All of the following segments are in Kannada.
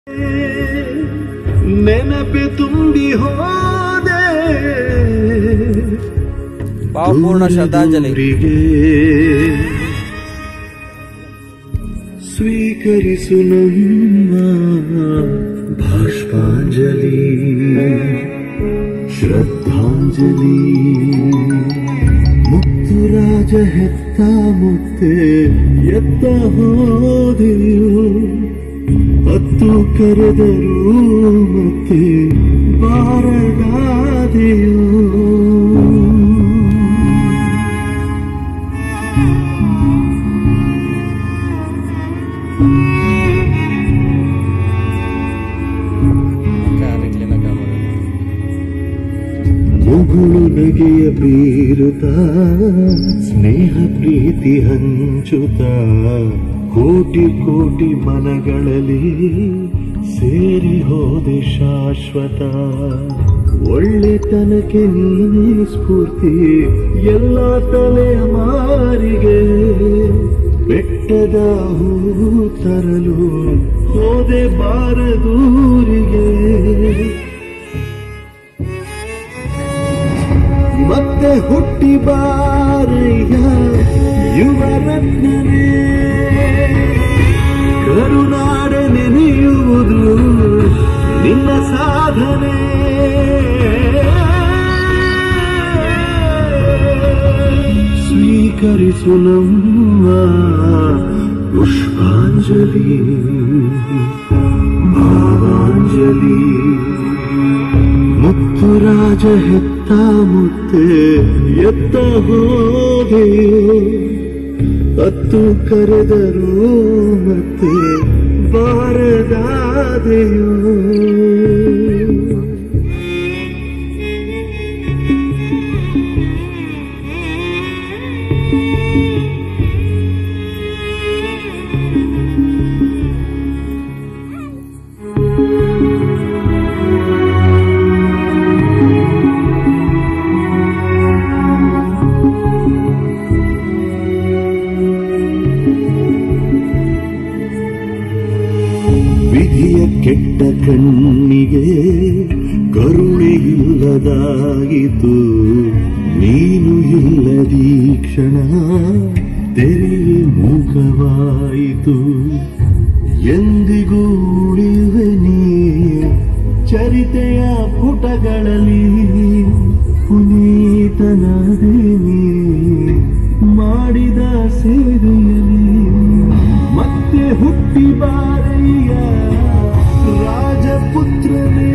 ನೆನಪೆ ತುಂಬಿ ಹೋದೆ ಭಾವಪೂರ್ಣ ಶ್ರದ್ಧಾಂಜಲಿ. ಸ್ವೀಕರಿಸು ನಮ್ಮ ಭಾಷ್ಪಾಂಜಲಿ ಶ್ರದ್ಧಾಂಜಲಿ. ಮುತ್ತು ರಾಜ ಹೆತ್ತ ಮುತ್ತೆ ಎತ್ತ ಹೋದೆಯೋ, ಹತ್ತು ಕರೆದರೂ ಮತ್ತೆ ಬಾರದಾದೆಯೋ. ಮುಗುಳು ನಗೆಯ ಬೀರುತ್ತ ಸ್ನೇಹ ಪ್ರೀತಿ ಹಂಚುತ್ತ ಕೋಟಿ ಕೋಟಿ ಮನಗಳಲ್ಲಿ ಸೇರಿ ಹೋದೆ ಶಾಶ್ವತ. ಒಳ್ಳೆತನಕ್ಕೆ ನೀನೇ ಸ್ಫೂರ್ತಿ ಎಲ್ಲ ತಲೆಯ ಮಾರಿಗೆ. ಬೆಟ್ಟದ ಹೂ ತರಲು ಹೋದೆ ಬಾರದೂರಿಗೆ. ಮತ್ತೆ ಹುಟ್ಟಿ ಬಾರಯ್ಯ ಯುವರತ್ನವೇ. ಕರುನಾಡ ನೆನೆಯುವುದು ನಿನ್ನ ಸಾಧನೆ. ಸ್ವೀಕರಿಸು ನಮ್ಮ ಪುಷ್ಪಾಂಜಲಿ ಭಾವಾಂಜಲಿ. ಮುತ್ತು ರಾಜ ಹೆತ್ತ ಮುತ್ತೆ ಎತ್ತ ಹೋದೆಯೋ, ಹತ್ತು ಕರೆದರೂ ಮತ್ತೆ ಬಾರದಾದೆಯೋ. ವಿಧಿಯ ಕೆಟ್ಟ ಕಣ್ಣಿಗೆ ಕರುಣೆ ಇಲ್ಲದಾಯಿತು. ನೀನು ಇಲ್ಲದೀ ಕ್ಷಣ ತೆರೆಯೇ ಮೂಕವಾಯಿತು. ಎಂದಿಗೂ ಉಳಿಯುವೆ ನೀ ಚರಿತೆಯ ಪುಟಗಳಲ್ಲಿ. ಪುನೀತನಾದೆ ನೀ ಮಾಡಿದ ಸೇವೆಯಲ್ಲಿ. ಮತ್ತೆ ಹುಟ್ಟಿ ಬಾರಯ್ಯ ರಾಜಪುತ್ರನೇ.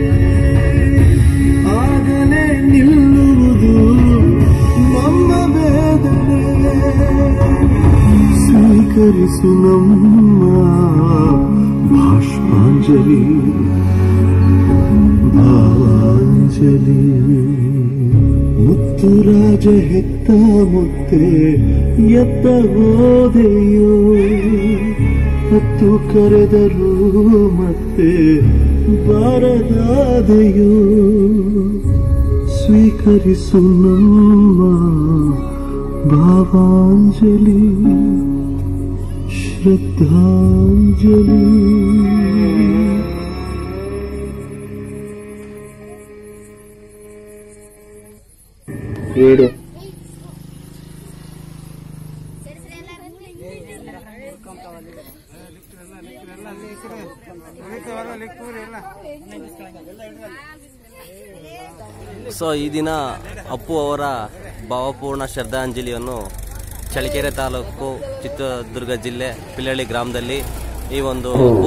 ಆಗಲೇ ನಿಲ್ಲುವುದು ನಮ್ಮ ವೇದನೆ. ಸ್ವೀಕರಿಸು ನಮ್ಮ ಭಾಷ್ಪಾಂಜಲಿ ಭಾವಾಂಜಲಿ. ಮುತ್ತು ರಾಜ ಹೆತ್ತ ಮುತ್ತೆ ಎತ್ತ ಹೋದೆಯೋ, ಹತ್ತು ಕರೆದರೂ ಮತ್ತೆ ಬಾರದಾದೆಯೋ. ಸ್ವೀಕರಿಸು ನಮ್ಮ ಭಾವಾಂಜಲಿ ಶ್ರದ್ಧಾಂಜಲಿ. ಸೊ ಈ ದಿನ ಅಪ್ಪು ಅವರ ಭಾವಪೂರ್ಣ ಶ್ರದ್ಧಾಂಜಲಿಯನ್ನು ಚಳ್ಳಕೆರೆ ತಾಲೂಕು ಚಿತ್ರದುರ್ಗ ಜಿಲ್ಲೆ ಪಿಲ್ಲಳ್ಳಿ ಗ್ರಾಮದಲ್ಲಿ ಈ ಒಂದು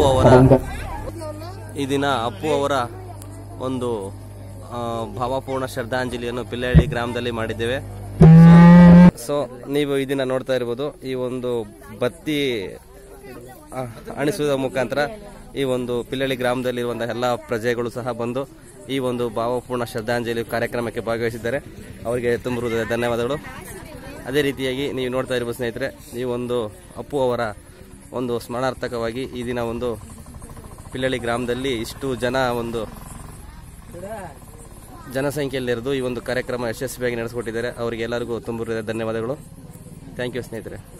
ಅಪ್ಪು ಅವರ ಒಂದು ಭಾವಪೂರ್ಣ ಶ್ರದ್ಧಾಂಜಲಿಯನ್ನು ಪಿಲ್ಲಳ್ಳಿ ಗ್ರಾಮದಲ್ಲಿ ಮಾಡಿದ್ದೇವೆ. ಸೊ ನೀವು ಇದನ್ನ ನೋಡ್ತಾ ಇರ್ಬೋದು. ಈ ಒಂದು ಬತ್ತಿ ಅಣಿಸುವುದರ ಮುಖಾಂತರ ಈ ಒಂದು ಪಿಲ್ಲಳ್ಳಿ ಗ್ರಾಮದಲ್ಲಿರುವಂತಹ ಎಲ್ಲ ಪ್ರಜೆಗಳು ಸಹ ಬಂದು ಈ ಒಂದು ಭಾವಪೂರ್ಣ ಶ್ರದ್ಧಾಂಜಲಿ ಕಾರ್ಯಕ್ರಮಕ್ಕೆ ಭಾಗವಹಿಸಿದ್ದಾರೆ. ಅವರಿಗೆ ತುಂಬ ಹೃದಯದ ಧನ್ಯವಾದಗಳು. ಅದೇ ರೀತಿಯಾಗಿ ನೀವು ನೋಡ್ತಾ ಇರ್ಬೋದು ಸ್ನೇಹಿತರೆ, ಈ ಒಂದು ಅಪ್ಪು ಅವರ ಒಂದು ಸ್ಮರಣಾರ್ಥಕವಾಗಿ ಈ ದಿನ ಒಂದು ಪಿಲ್ಲಳ್ಳಿ ಗ್ರಾಮದಲ್ಲಿ ಇಷ್ಟು ಜನಸಂಖ್ಯೆಯಲ್ಲಿರೋದು ಈ ಒಂದು ಕಾರ್ಯಕ್ರಮ ಯಶಸ್ವಿಯಾಗಿ ನಡೆಸಿಕೊಟ್ಟಿದ್ದಾರೆ. ಅವರಿಗೆ ಎಲ್ಲರಿಗೂ ತುಂಬ ಹೃದಯದ ಧನ್ಯವಾದಗಳು. ಥ್ಯಾಂಕ್ ಯು ಸ್ನೇಹಿತರೆ.